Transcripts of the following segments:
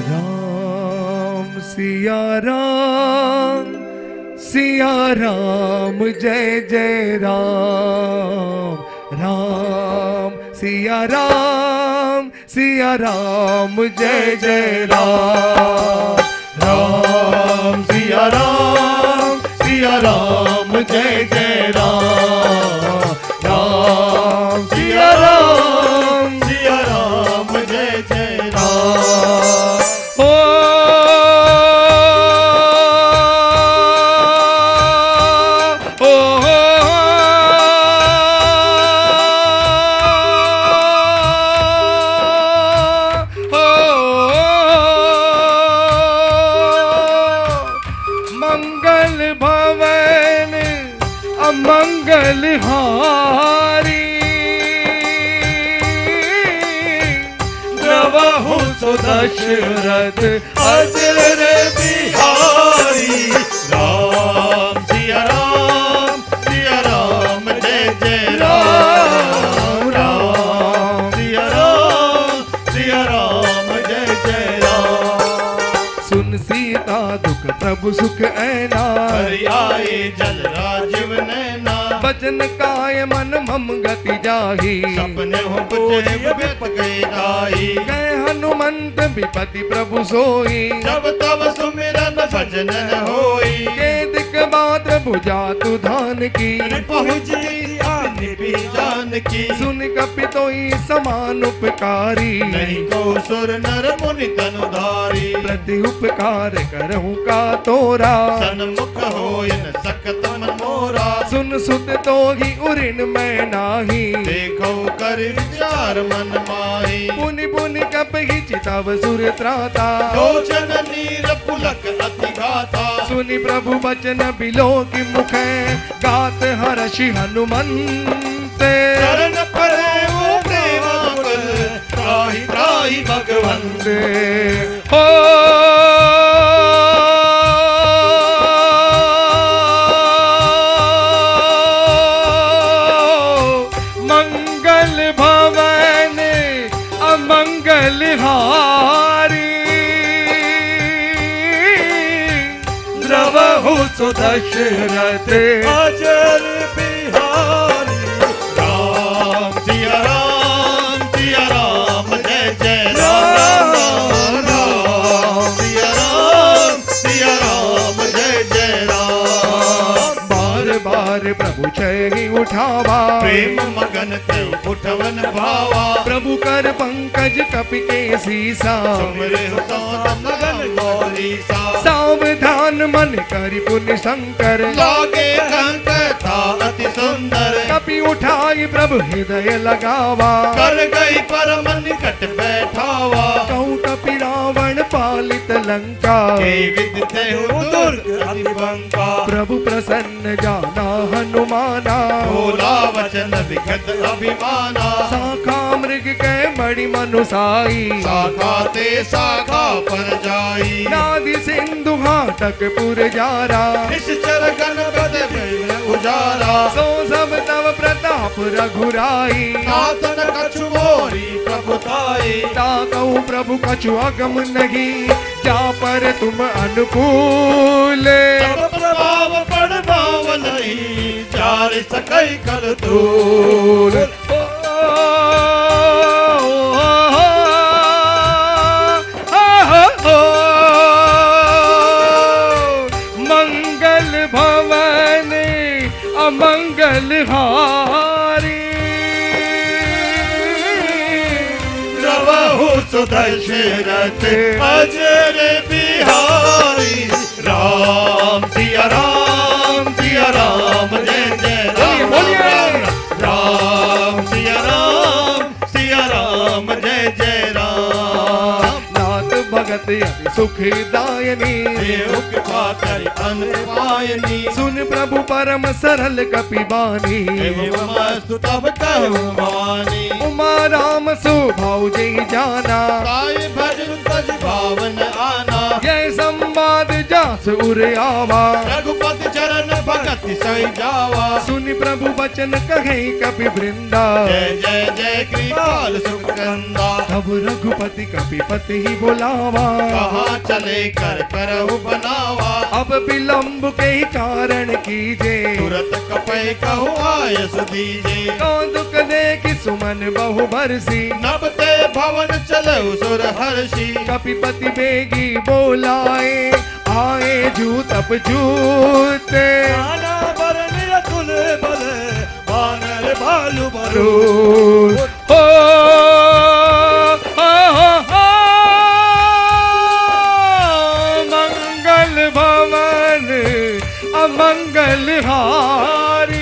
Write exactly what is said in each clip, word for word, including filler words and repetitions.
राम सिया राम सिया राम जय जय राम, राम सिया राम सिया राम जय जय राम, राम सिया राम सिया राम जय जय राम, राम सिया राम सिया राम जय जय राम। ओ मंगलहारी द्रवहु सुदशरथ अजर बिहारी, राम सिया राम सिया राम जय जय राम, राम सिया राम सिया राम जय जय राम। सुन सीता दुख प्रभु सुख ऐना, हरि आए जल राजीव नैना, भजन काय मन मम गति जाही, सपने हो बुझे विप गए दाई, गए हनुमंत विपति प्रभु सोई, जब तब सुमिरन भजन होई, के दिक बात बुझा तु धान की, पहुँची आने भी जान की, सुन कपितोई समान उपकारी, नहीं को सुर नर मुनि तनुधारी, प्रति उपकार करहु का तोरा, सन्मुख होय न सकत मन मोरा, सुन सुत तो ही उरिन मैं नाही, देखो कर विचार मन माही, पुनि पुनि कप ही चितव सुर त्राता, लोचन नीर पुलक अति गाथा, सुनि प्रभु बचन बिलो की मुखे, गात हर्षि हनुमंते, चरण परे वो प्रेमाकुल, त्राहि त्राहि भगवंते। हो मंगलहारी द्रवहु सुदशरथ अजर बिहारी, राम सिया राम सिया राम जय जय राम, राम सिया राम सिया राम जय जय राम। बार बार प्रभु चैनी उठावा, प्रेम मगन ते उठवन भावा, प्रभु कर पंकज कपि के सीसा, सुमिरे मगन गौरीसा, सावधान मन करि पुण्य शंकर, लागे कथा अति सुंदर, कपि उठाई प्रभु हृदय लगावा, कर गई परम निकट बैठावा, कहूँ कपि रावण पालित लंका, के विदिते दुर्ग अतिबंका, प्रभु प्रसन्न जाना हनुमाना, भोला वचन विगत अभिमाना, शाखा मृग के मणि मनुसाई, शाखा ते शाखा पर जाई, नादि सिंधु घाटक पुर जारा, निश्चर गण पद में उजारा, सो सब तव प्रताप रघुराई, नाथन कछु मोरी प्रभुताई, ताकऊ प्रभु कछु अगम नहीं, जा पर तुम अनुकूल, तब प्रभाव पड़ भाव नहीं, चार सकई कर तूल। मंगल भवन अमंगलहारी द्रवहु सुदशरथ अजर बिहारी, राम सिया राम सिया राम जय जय राम, राम सिया राम सिया राम जय जय राम। नाथ भगत अति सुखी दायनी, देव कृपा कर अन्न पायनी, सुन प्रभु परम सरल कपि बानी, तब कहु मानी, उमा राम सुभाव जय जाना, काय भजन तज भावन आना, यह संवाद दास उर आवा, रघुपति चरण भगत सही जावा। सुनि प्रभु बचन कहे कपि वृंदा, जय जय जय कृपाल सुखकंदा। तब रघुपति कपिपति ही बुलावा, कहाँ चले कर करहु बनावा। अब विलंब के कारण कीजे, तुरत कपै कहु आय सुदीजे। कौन दुख देखि सुमन बहु बरसी, नबते भवन चलऊ सुर हर्षि। कपिपति बेगी बोलाए, आए जूत अब जूत, नाना बरन अतुल बल, वानर भालु बरू। हो हो हो हो मंगल भवन अमंगल हारी,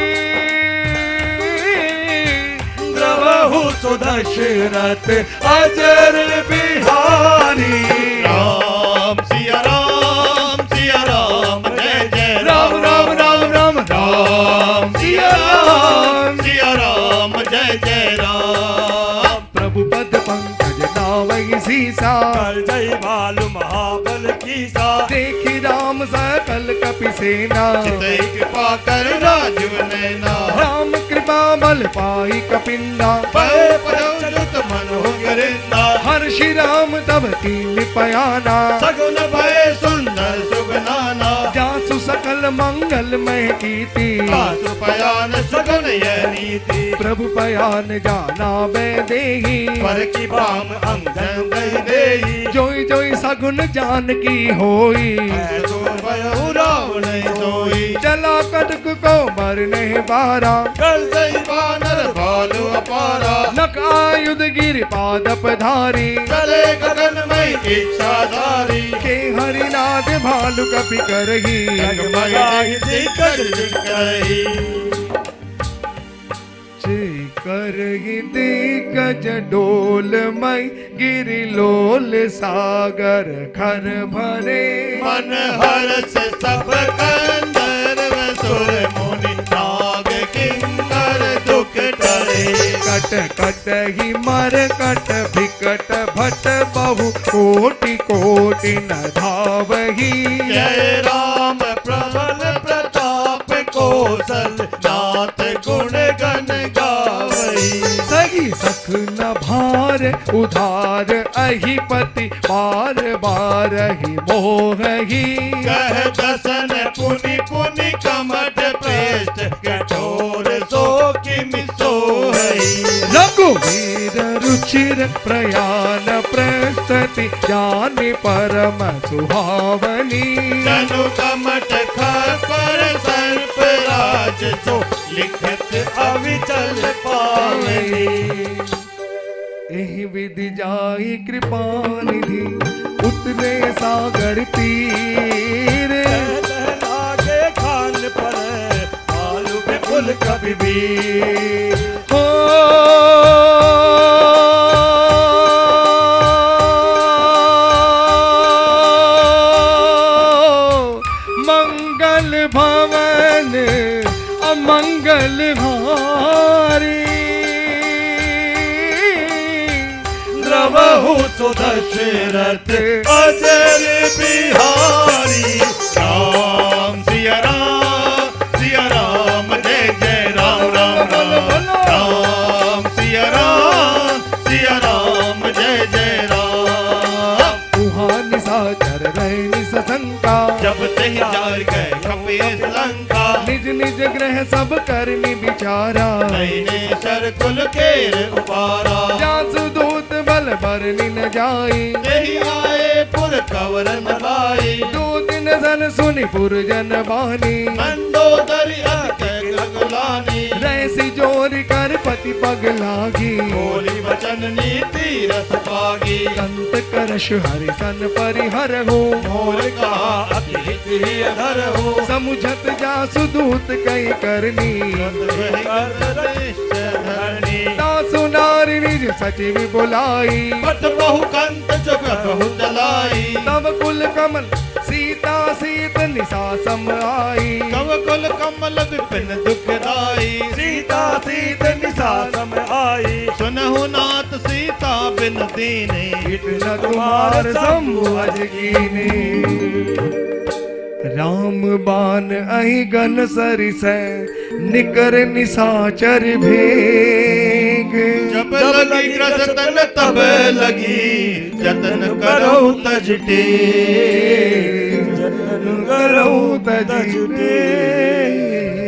द्रवहु सुदशरथ अजर बिहारी। राम सिया राम सिया राम जय जय राम राम राम राम राम सिया राम, सिया राम जय जय राम। प्रभु पद पंकज नावहि सीसा, कर जय भालु महाबल कीसा। देखि राम सकल कपि सेना, चितई कृपा कर राजीव नैना। राम कृपा बल पाई कपिंदा, पय पदोजुत मन हो गरिंदा। हर्षि राम तब कीन पयाना, सगुन भय सुंदर सुगनाना। जासु सकल मंगल मय कीर्ति, कासु पयान सगुन यह नीति। प्रभु पयान जाना बै देहि, पर की बाम अंगन दई देहि। जोई जोई सगुन जान की होई, ऐसो भयउ रावण सोई। चला कटक को मर नहीं बारा, कर दई वानर भालु अपारा। नक आयुध गिर पादप धारी, चले गगन में इच्छाधारी। के हरिनाथ भालु कपि करही, जगमगाहि दिग्गज दिग्गजहि। करही दिग्गज डोल मई, गिरि लोल सागर खर भरे। मन हर्ष सब गंधर्व सुर मुनि नाग किंकर दुख टरे। कट कट ही मर कट विकट भट बहु कोटि कोटि न धावही। जय राम प्रबल प्रताप कौशल नाथ गुण गण गावई। सही सख न भार उधार अहिपति, बार बार ही मोहही। कह दसन पुनि पुनि कमठ प्रेष्ठ, कठोर सो किमि सोहई। रघुवीर रुचिर प्रयाण प्रस्तुति, जानि परम सुहावनी। जनु कमठ खपर सर्प राज, सो लिखत अविचल पावनी। एहि विधि जाई कृपा निधि, उतरे सागर तीर। लागे खान पर आलू विपुल कवि वीर। हो मंगल भवन अमंगल हारी, द्रवहु सुदशरथ अजर बिहारी। राम सिया राम सिया राम जय जय राम राम राम। राम सिया राम सिया राम जय जय राम। उहाँ निशाचर रहे निशंका, जब तहि जार गए कपि लंका। निज निज ग्रह सब करनी विचारा, नैने शर कुल केर उपारा। जासु दूत बल बरनी न जाई, यही आए पुर कवर नलाई। दो दिन सन सुनि पुर जन बानी। मंदोदरी अतिक लगलानी। रैसी जोर कर पति पग लागी, बोली वचन नीति रस पागी। संत करश हरि सन परिहर हो, मोर कहा अति हित ही अधर हो। समुझत जासु दूत कई करनी, तासु नारी निज सचिव बुलाई। बट बहु कंत जग बहु जलाई। तब कुल कमल सीता सीत निशा सम आई। तब कुल कमल विपिन दुखदाई। सीता सीत निशा सम आई। सुनहु नाथ सीता बिन न दीने, इतना तुम्हार शंभु अज कीने। राम बान अहि गन सरिस निकर निशाचर भेग, जब लगी ग्रस तन तब लगी जतन करो तज टेग, जतन करो तज टेग।